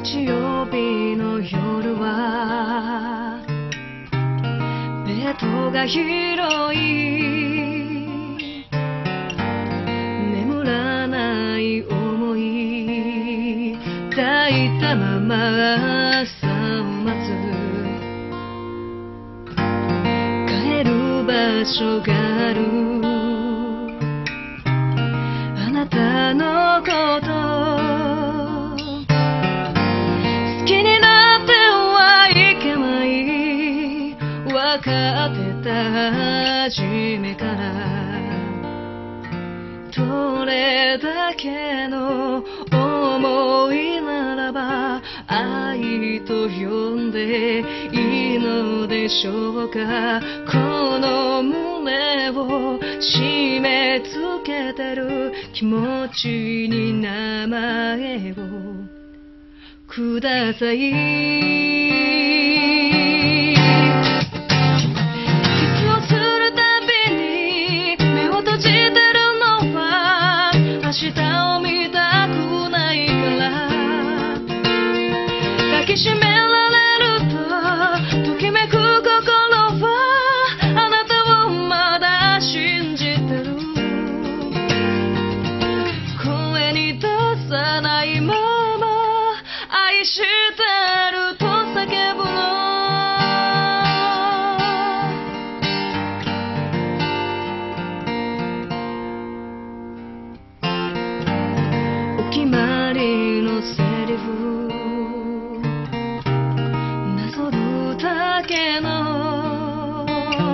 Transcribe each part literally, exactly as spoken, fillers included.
日曜日の夜はベッドが広い、眠らない思い抱いたまま朝を待つ、帰る場所がある、あなたのこと好きになってはいけない、分かってた初めから、どれだけの思いならば愛と呼んでいいのでしょうか。この胸を締め付けてる気持ちに名前をください。明日を見たくないから抱きしめられるとときめく心はあなたをまだ信じてる、声に出さないまま愛してると叫ぶの。お決まりのセリフなぞるだけの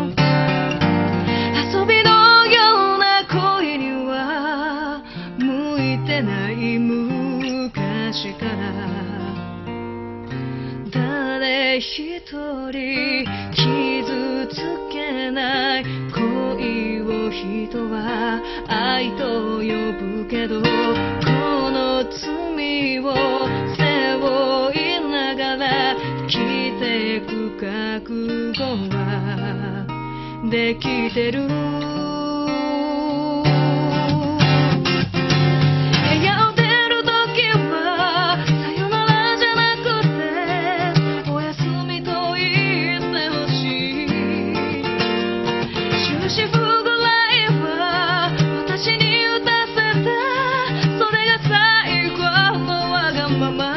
遊びのような恋には向いてない、昔から誰一人傷つけない恋を人は愛と呼ぶけど、この罪を背負いながら生きてく覚悟はできてる。部屋を出るときはさよならじゃなくておやすみと言ってほしい。終止符ぐらいは私に打たせて、それが最後のわがまま。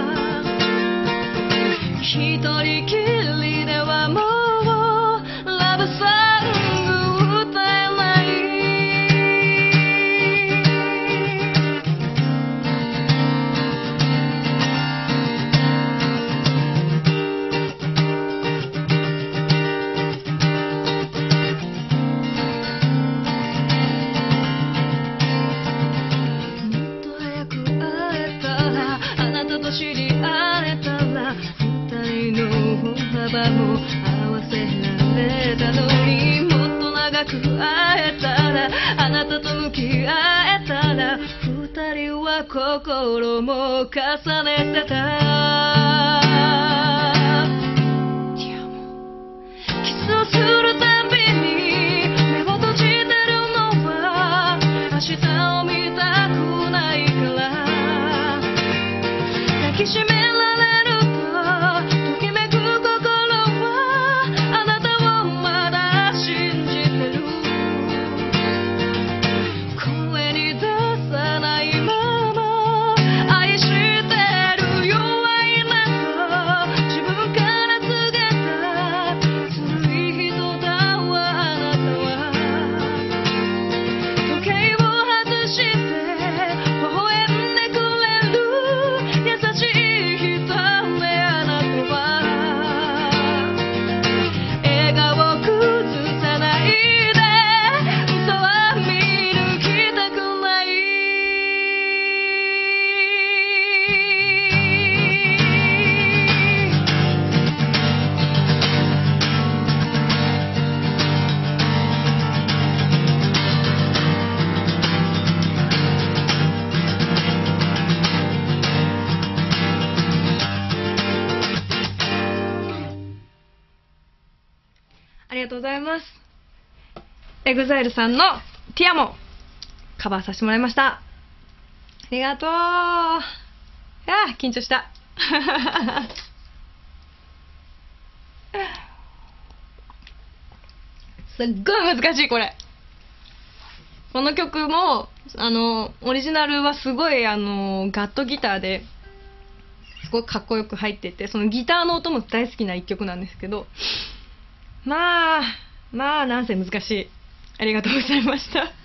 一人きりではもうラブソング歌えない。もっと早く会えたら、あなたと知り合えたら、二人の歩幅も合わせられたのに、もっと長く会えたら、あなたと向き合えたら、二人は心も重ねてた。キスをするたびに目を閉じてるのは明日を見たくないから、抱きしめられるとときめく心はあなたをまだ信じてる、声に出さないまま愛してる。弱いなと自分から告げたずるい人だわあなたは。時計を外して微笑んでくれる優しい人ねあなたは。笑顔崩さないで、嘘は見抜きたくない。ありがとうございます。エグザイルさんのティアモカバーさせてもらいました。ありがとう。あー緊張した。 すっごい難しいこれ。この曲もあのオリジナルはすごいあのガットギターですごいかっこよく入ってて、そのギターの音も大好きな一曲なんですけど、まあまあなんせ難しい。ありがとうございました。